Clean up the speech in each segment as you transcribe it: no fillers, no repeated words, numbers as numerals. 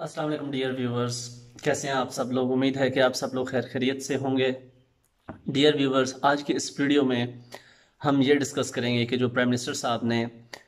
अस्सलाम वालेकुम dear viewers. कैसे हैं आप सब लोग? उम्मीद है कि आप सब लोग खैर खैरियत से होंगे। डियर व्यूवर्स, आज की इस वीडियो में हम ये डिस्कस करेंगे कि जो प्राइम मिनिस्टर साहब ने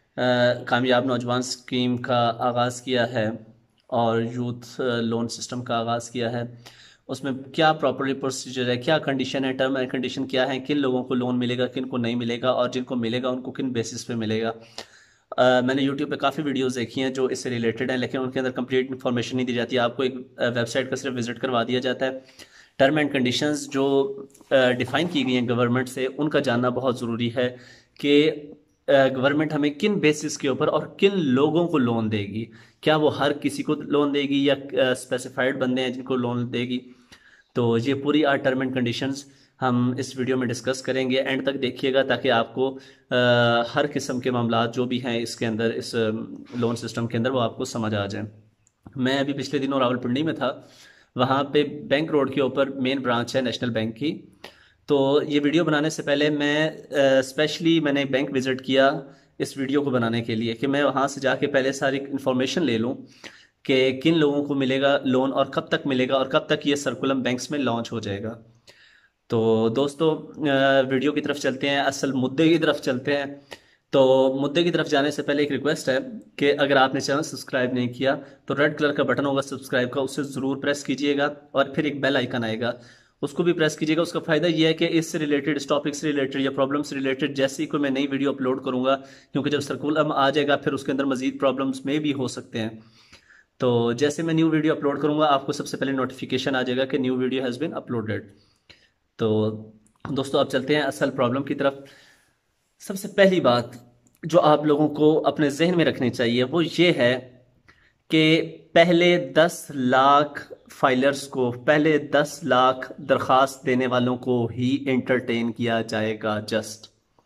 कामयाब नौजवान स्कीम का आगाज़ किया है और यूथ लोन सिस्टम का आगाज़ किया है, उसमें क्या प्रॉपर्ली प्रोसीजर है, क्या कंडीशन है, टर्म एंड कंडीशन क्या है, किन लोगों को लोन मिलेगा, किन को नहीं मिलेगा और जिनको मिलेगा उनको किन बेसिस पे मिलेगा। मैंने यूट्यूब पे काफ़ी वीडियोस देखी हैं जो इससे रिलेटेड हैं, लेकिन उनके अंदर कंप्लीट इन्फॉर्मेशन नहीं दी जाती है। आपको एक वेबसाइट का सिर्फ विजिट करवा दिया जाता है। टर्म एंड कंडीशंस जो डिफ़ाइन की गई हैं गवर्नमेंट से, उनका जानना बहुत ज़रूरी है कि गवर्नमेंट हमें किन बेसिस के ऊपर और किन लोगों को लोन देगी। क्या वो हर किसी को लोन देगी या स्पेसिफाइड बंदे हैं जिनको लोन देगी? तो ये पूरी टर्म एंड कंडीशंस हम इस वीडियो में डिस्कस करेंगे। एंड तक देखिएगा ताकि आपको हर किस्म के मामला जो भी हैं इसके अंदर, इस लोन सिस्टम के अंदर, वो आपको समझ आ जाए। मैं अभी पिछले दिनों रावलपिंडी में था। वहाँ पे बैंक रोड के ऊपर मेन ब्रांच है नेशनल बैंक की। तो ये वीडियो बनाने से पहले मैं स्पेशली मैंने बैंक विज़िट किया इस वीडियो को बनाने के लिए कि मैं वहाँ से जाके पहले सारी इन्फॉर्मेशन ले लूँ कि किन लोगों को मिलेगा लोन और कब तक मिलेगा और कब तक ये सर्कुलम बैंक्स में लॉन्च हो जाएगा। तो दोस्तों, वीडियो की तरफ चलते हैं, असल मुद्दे की तरफ चलते हैं। तो मुद्दे की तरफ जाने से पहले एक रिक्वेस्ट है कि अगर आपने चैनल सब्सक्राइब नहीं किया तो रेड कलर का बटन होगा सब्सक्राइब का, उससे ज़रूर प्रेस कीजिएगा और फिर एक बेल आइकन आएगा, उसको भी प्रेस कीजिएगा। उसका फ़ायदा ये है कि इससे रिलेटेड, इस टॉपिक से रिलेटेड या प्रॉब्लम से रिलेटेड जैसे ही कोई मैं नई वीडियो अपलोड करूँगा, क्योंकि जब सर्कुलम आ जाएगा फिर उसके अंदर मजीद प्रॉब्लम्स में भी हो सकते हैं। तो जैसे मैं न्यू वीडियो अपलोड करूँगा आपको सबसे पहले नोटिफिकेशन आ जाएगा कि new video has been uploaded. तो दोस्तों, अब चलते हैं असल प्रॉब्लम की तरफ। सबसे पहली बात जो आप लोगों को अपने जहन में रखनी चाहिए वो ये है कि पहले 10 लाख फाइलर्स को, पहले 10 लाख दरखास्त देने वालों को ही एंटरटेन किया जाएगा जस्ट।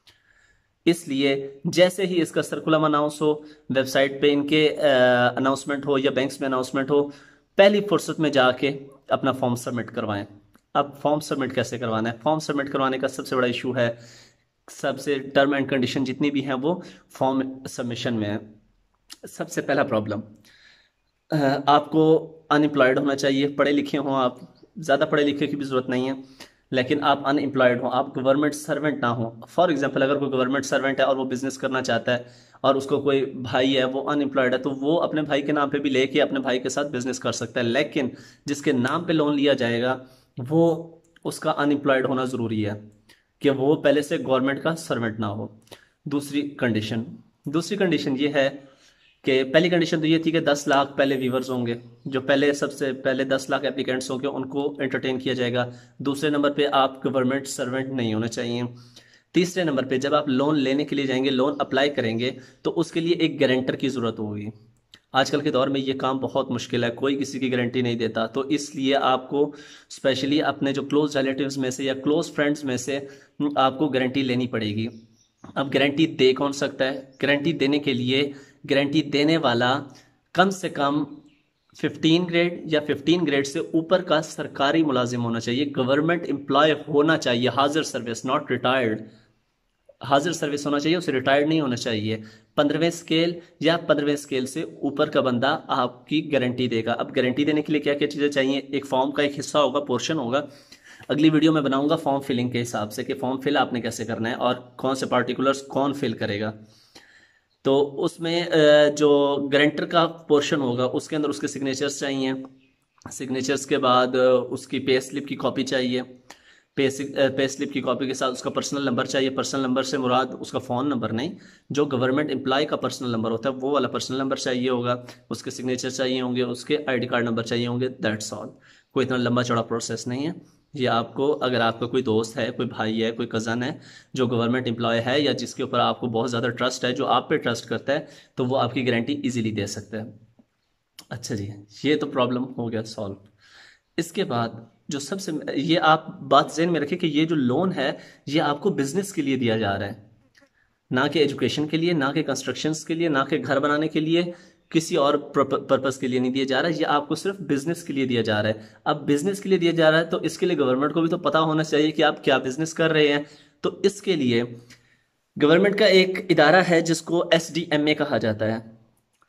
इसलिए जैसे ही इसका सर्कुलम अनाउंस हो, वेबसाइट पे इनके अनाउंसमेंट हो या बैंक्स में अनाउंसमेंट हो, पहली फुर्सत में जाके अपना फॉर्म सबमिट करवाएं। अब फॉर्म सबमिट कैसे करवाना है? फॉर्म सबमिट करवाने का सबसे बड़ा इशू है, सबसे टर्म एंड कंडीशन जितनी भी हैं वो फॉर्म सबमिशन में है। सबसे पहला प्रॉब्लम, आपको अनएम्प्लॉयड होना चाहिए, पढ़े लिखे हों आप, ज़्यादा पढ़े लिखे की भी ज़रूरत नहीं है, लेकिन आप अनएम्प्लॉयड हों, आप गवर्नमेंट सर्वेंट ना हो। फॉर एग्जांपल, अगर कोई गवर्नमेंट सर्वेंट है और वो बिज़नेस करना चाहता है और उसको कोई भाई है वो अनएम्प्लॉयड है, तो वो अपने भाई के नाम पे भी लेके अपने भाई के साथ बिजनेस कर सकता है, लेकिन जिसके नाम पे लोन लिया जाएगा वो, उसका अनएम्प्लॉयड होना ज़रूरी है कि वो पहले से गवर्नमेंट का सर्वेंट ना हो। दूसरी कंडीशन ये है कि पहली कंडीशन तो ये थी कि 10 लाख पहले व्यूवर्स होंगे, जो पहले सबसे पहले 10 लाख एप्लीकेंट्स होंगे उनको एंटरटेन किया जाएगा। दूसरे नंबर पे आप गवर्नमेंट सर्वेंट नहीं होने चाहिए। तीसरे नंबर पे जब आप लोन लेने के लिए जाएंगे, लोन अप्लाई करेंगे, तो उसके लिए एक गारंटर की ज़रूरत होगी। आजकल के दौर में ये काम बहुत मुश्किल है, कोई किसी की गारंटी नहीं देता, तो इसलिए आपको स्पेशली अपने जो क्लोज रिलेटिव्स में से या क्लोज फ्रेंड्स में से आपको गारंटी लेनी पड़ेगी। अब गारंटी दे कौन सकता है? गारंटी देने के लिए गारंटी देने वाला कम से कम 15 ग्रेड या 15 ग्रेड से ऊपर का सरकारी मुलाजिम होना चाहिए, गवर्नमेंट एम्प्लॉय होना चाहिए, हाजिर सर्विस, नॉट रिटायर्ड। हाजिर सर्विस होना चाहिए, उसे रिटायर्ड नहीं होना चाहिए। 15वें स्केल या 15वें स्केल से ऊपर का बंदा आपकी गारंटी देगा। अब गारंटी देने के लिए क्या क्या चीज़ें चाहिए? एक फॉर्म का एक हिस्सा होगा, पोर्शन होगा। अगली वीडियो में बनाऊंगा फॉर्म फिलिंग के हिसाब से कि फॉर्म फिल आपने कैसे करना है और कौन से पार्टिकुलर्स कौन फिल करेगा। तो उसमें जो गारंटर का पोर्शन होगा उसके अंदर उसके सिग्नेचर्स चाहिए। सिग्नेचर्स के बाद उसकी पे स्लिप की कॉपी चाहिए। पे स्लिप की कॉपी के साथ उसका पर्सनल नंबर चाहिए। पर्सनल नंबर से मुराद उसका फ़ोन नंबर नहीं, जो गवर्नमेंट एम्प्लॉय का पर्सनल नंबर होता है वो वाला पर्सनल नंबर चाहिए होगा। उसके सिग्नेचर चाहिए होंगे, उसके आईडी कार्ड नंबर चाहिए होंगे, दैट्स ऑल। कोई इतना लंबा चौड़ा प्रोसेस नहीं है। ये आपको, अगर आपका कोई दोस्त है, कोई भाई है, कोई कज़न है जो गवर्नमेंट एम्प्लॉय है या जिसके ऊपर आपको बहुत ज़्यादा ट्रस्ट है, जो आप पे ट्रस्ट करता है, तो वो आपकी गारंटी इजीली दे सकता है। अच्छा जी, ये तो प्रॉब्लम हो गया सॉल्व। इसके बाद जो सबसे, ये आप बात ज़हन में रखें कि ये जो लोन है ये आपको बिजनेस के लिए दिया जा रहा है, ना कि एजुकेशन के लिए, ना कि कंस्ट्रक्शंस के लिए, ना कि घर बनाने के लिए, किसी और पर्पस के लिए नहीं दिया जा रहा है। ये आपको सिर्फ बिजनेस के लिए दिया जा रहा है। अब बिजनेस के लिए दिया जा रहा है तो इसके लिए गवर्नमेंट को भी तो पता होना चाहिए कि आप क्या बिजनेस कर रहे हैं। तो इसके लिए गवर्नमेंट का एक इदारा है जिसको SDMA कहा जाता है,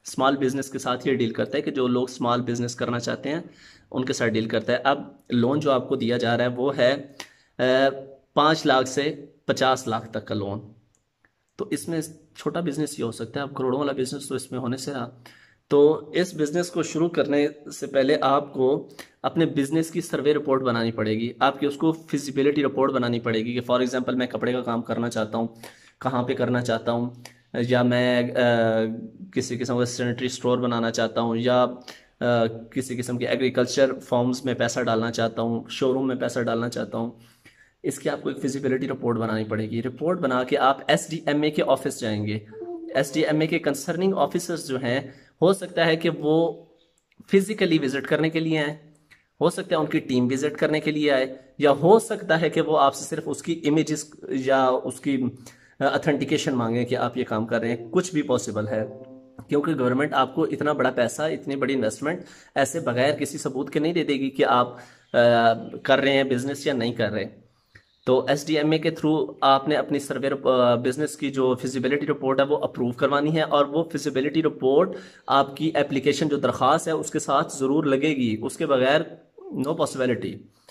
स्मॉल बिजनेस के साथ ये डील करता है कि जो लोग स्मॉल बिजनेस करना चाहते हैं उनके साथ डील करता है। अब लोन जो आपको दिया जा रहा है वो है 5 लाख से 50 लाख तक का लोन। तो इसमें छोटा बिजनेस ये हो सकता है, अब करोड़ों वाला बिजनेस तो इसमें होने से रहा। तो इस बिजनेस को शुरू करने से पहले आपको अपने बिजनेस की सर्वे रिपोर्ट बनानी पड़ेगी, आपकी उसको फिजिबिलिटी रिपोर्ट बनानी पड़ेगी कि फॉर एग्जांपल मैं कपड़े का काम करना चाहता हूँ, कहाँ पे करना चाहता हूँ, या मैं किसी किस्म का सैनिटरी स्टोर बनाना चाहता हूँ, या किसी किस्म के एग्रीकल्चर फॉर्म्स में पैसा डालना चाहता हूँ, शोरूम में पैसा डालना चाहता हूँ। इसकी आपको एक फिजिबिलिटी रिपोर्ट बनानी पड़ेगी। रिपोर्ट बना के आप एसडीएमए के ऑफिस जाएंगे। एसडीएमए के कंसर्निंग ऑफिसर्स जो हैं, हो सकता है कि वो फिजिकली विजिट करने के लिए आए, हो सकता है उनकी टीम विजिट करने के लिए आए, या हो सकता है कि वो आपसे सिर्फ उसकी इमेजेस या उसकी अथेंटिकेशन मांगे कि आप ये काम कर रहे हैं। कुछ भी पॉसिबल है, क्योंकि गवर्नमेंट आपको इतना बड़ा पैसा, इतनी बड़ी इन्वेस्टमेंट ऐसे बगैर किसी सबूत के नहीं दे देगी कि आप कर रहे हैं बिजनेस या नहीं कर रहे। तो एसडीएमए के थ्रू आपने अपनी सर्वे बिजनेस की जो फिजिबिलिटी रिपोर्ट है वो अप्रूव करवानी है, और वो फिजिबिलिटी रिपोर्ट आपकी एप्लीकेशन जो दरख्वास्त है उसके साथ ज़रूर लगेगी, उसके बगैर नो पॉसिबिलिटी।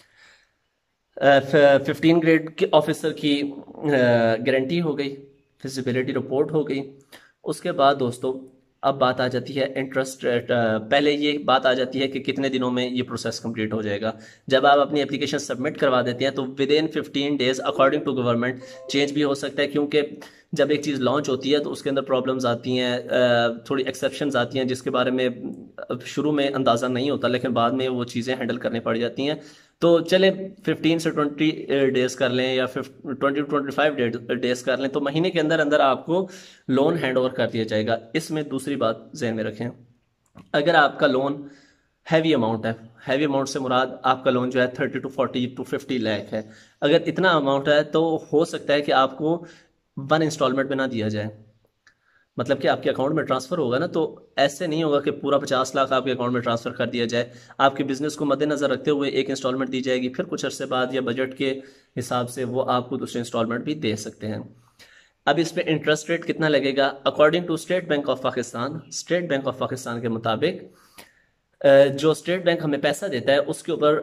15 ग्रेड के ऑफिसर की गारंटी हो गई, फिजिबिलिटी रिपोर्ट हो गई। उसके बाद दोस्तों अब बात आ जाती है इंटरेस्ट रेट। पहले ये बात आ जाती है कि कितने दिनों में ये प्रोसेस कंप्लीट हो जाएगा। जब आप अपनी एप्लीकेशन सबमिट करवा देते हैं तो within 15 days according to government change भी हो सकता है, क्योंकि जब एक चीज़ लॉन्च होती है तो उसके अंदर प्रॉब्लम्स आती हैं, थोड़ी एक्सेप्शंस आती हैं जिसके बारे में शुरू में अंदाज़ा नहीं होता, लेकिन बाद में वो चीज़ें हैंडल करनी पड़ जाती हैं। तो चले 15 से 20 डेज कर लें या 20 to 25 डेज कर लें, तो महीने के अंदर अंदर आपको लोन हैंड ओवर कर दिया जाएगा। इसमें दूसरी बात जहन में रखें, अगर आपका लोन हैवी अमाउंट है, हैवी अमाउंट से मुराद आपका लोन जो है 30 to 40 to 50 लाख है, अगर इतना अमाउंट है तो हो सकता है कि आपको 1 इंस्टॉलमेंट में ना दिया जाए। मतलब कि आपके अकाउंट में ट्रांसफर होगा ना, तो ऐसे नहीं होगा कि पूरा 50 लाख आपके अकाउंट में ट्रांसफर कर दिया जाए। आपके बिजनेस को मद्देनजर रखते हुए एक इंस्टॉलमेंट दी जाएगी, फिर कुछ अरसे बाद या बजट के हिसाब से वो आपको दूसरे इंस्टॉलमेंट भी दे सकते हैं। अब इस पे इंटरेस्ट रेट कितना लगेगा? According to State Bank of Pakistan, State Bank of Pakistan के मुताबिक जो स्टेट बैंक हमें पैसा देता है उसके ऊपर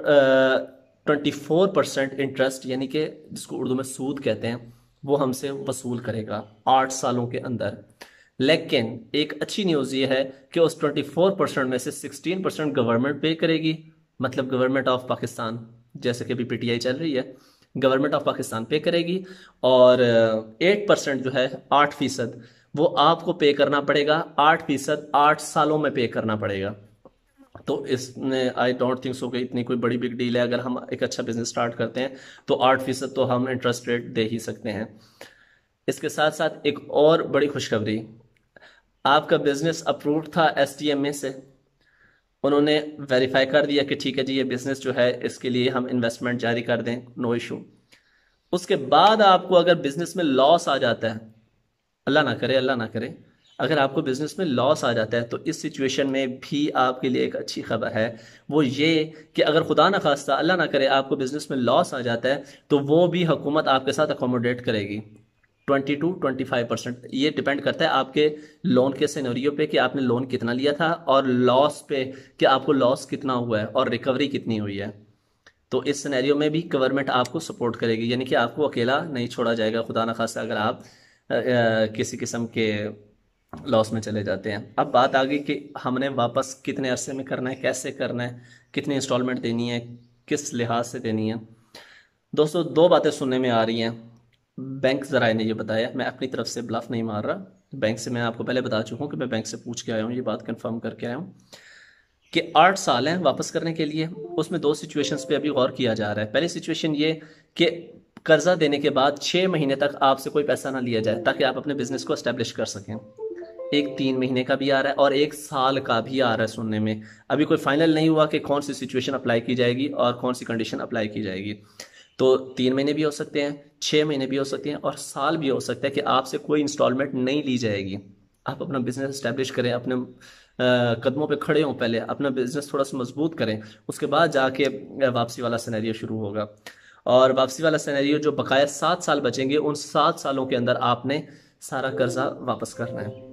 24% इंटरेस्ट, यानी कि जिसको उर्दू में सूद कहते हैं, वो हमसे वसूल करेगा 8 सालों के अंदर। लेकिन एक अच्छी न्यूज़ ये है कि उस 24% में से 16% गवर्नमेंट पे करेगी, मतलब गवर्नमेंट ऑफ पाकिस्तान, जैसे कि अभी पीटीआई चल रही है, गवर्नमेंट ऑफ पाकिस्तान पे करेगी, और 8% जो है 8%, वो आपको पे करना पड़ेगा। 8% 8 सालों में पे करना पड़ेगा। तो इसमें आई डोंट थिंक सो कि इतनी कोई बड़ी बिग डील है। अगर हम एक अच्छा बिजनेस स्टार्ट करते हैं तो 8% तो हम इंटरेस्ट रेट दे ही सकते हैं। इसके साथ साथ एक और बड़ी खुशखबरी, आपका बिजनेस अप्रूव्ड था एसडीएमए से, उन्होंने वेरीफाई कर दिया कि ठीक है जी ये बिजनेस जो है इसके लिए हम इन्वेस्टमेंट जारी कर दें, नो इशू। उसके बाद आपको अगर बिजनेस में लॉस आ जाता है, अल्लाह ना करे, अल्लाह ना करे, अगर आपको बिजनेस में लॉस आ जाता है तो इस सिचुएशन में भी आपके लिए एक अच्छी खबर है, वो ये कि अगर खुदा ना खास्ता अल्लाह ना करे आपको बिजनेस में लॉस आ जाता है तो वो भी हुकूमत आपके साथ अकोमोडेट करेगी 20 to 25%। ये डिपेंड करता है आपके लोन के सिनेरियो पे कि आपने लोन कितना लिया था, और लॉस पे कि आपको लॉस कितना हुआ है और रिकवरी कितनी हुई है। तो इस सिनेरियो में भी गवर्नमेंट आपको सपोर्ट करेगी, यानी कि आपको अकेला नहीं छोड़ा जाएगा खुदा न खास्ता अगर आप किसी किस्म के लॉस में चले जाते हैं। अब बात आ गई कि हमने वापस कितने अरसे में करना है, कैसे करना है, कितनी इंस्टॉलमेंट देनी है, किस लिहाज से देनी है। दोस्तों 2 बातें सुनने में आ रही हैं। बैंक ज़राए ने ये बताया, मैं अपनी तरफ से ब्लफ नहीं मार रहा, बैंक से मैं आपको पहले बता चुका हूँ कि मैं बैंक से पूछ के आया हूँ, ये बात कंफर्म करके आया हूँ कि 8 साल हैं वापस करने के लिए। उसमें 2 सिचुएशंस पे अभी गौर किया जा रहा है। पहली सिचुएशन ये कि कर्जा देने के बाद 6 महीने तक आपसे कोई पैसा ना लिया जाए ताकि आप अपने बिजनेस को एस्टेब्लिश कर सकें। एक 3 महीने का भी आ रहा है और 1 साल का भी आ रहा है सुनने में। अभी कोई फाइनल नहीं हुआ कि कौन सी सिचुएशन अप्लाई की जाएगी और कौन सी कंडीशन अप्लाई की जाएगी। तो 3 महीने भी हो सकते हैं, 6 महीने भी हो सकते हैं, और साल भी हो सकता है कि आपसे कोई इंस्टॉलमेंट नहीं ली जाएगी। आप अपना बिजनेस एस्टेब्लिश करें, अपने कदमों पे खड़े हों, पहले अपना बिजनेस थोड़ा सा मजबूत करें, उसके बाद जाके वापसी वाला सिनेरियो शुरू होगा। और वापसी वाला सिनेरियो जो बकाया 7 साल बचेंगे, उन 7 सालों के अंदर आपने सारा कर्जा वापस करना है।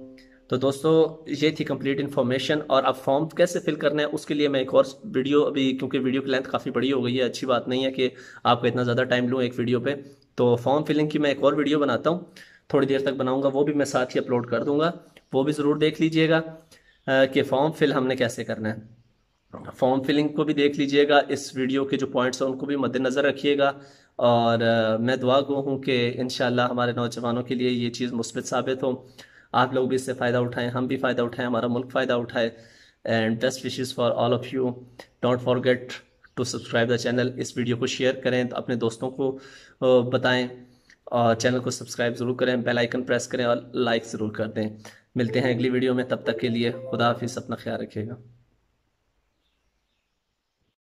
तो दोस्तों ये थी कंप्लीट इन्फॉर्मेशन। और अब फॉर्म कैसे फिल करना है उसके लिए मैं एक और वीडियो, अभी क्योंकि वीडियो की लेंथ काफ़ी बड़ी हो गई है, अच्छी बात नहीं है कि आपको इतना ज़्यादा टाइम लूँ एक वीडियो पे। तो फॉर्म फिलिंग की मैं एक और वीडियो बनाता हूँ, थोड़ी देर तक बनाऊँगा, वो भी मैं साथ ही अपलोड कर दूँगा। वो भी ज़रूर देख लीजिएगा कि फॉर्म फिल हमने कैसे करना है। फॉर्म फिलिंग को भी देख लीजिएगा, इस वीडियो के जो पॉइंट्स हैं उनको भी मद्देनज़र रखिएगा। और मैं दुआ गो हूँ कि इंशाल्लाह हमारे नौजवानों के लिए ये चीज़ मुस्बित साबित हो, आप लोग भी इससे फ़ायदा उठाएं, हम भी फ़ायदा उठाएं, हमारा मुल्क फ़ायदा उठाए। And best wishes for all of you. Don't forget to subscribe the channel. इस वीडियो को शेयर करें, तो अपने दोस्तों को बताएं, और चैनल को सब्सक्राइब ज़रूर करें, बेल आइकन प्रेस करें और लाइक ज़रूर कर दें। मिलते हैं अगली वीडियो में, तब तक के लिए खुदा हाफिज़, अपना ख्याल रखिएगा।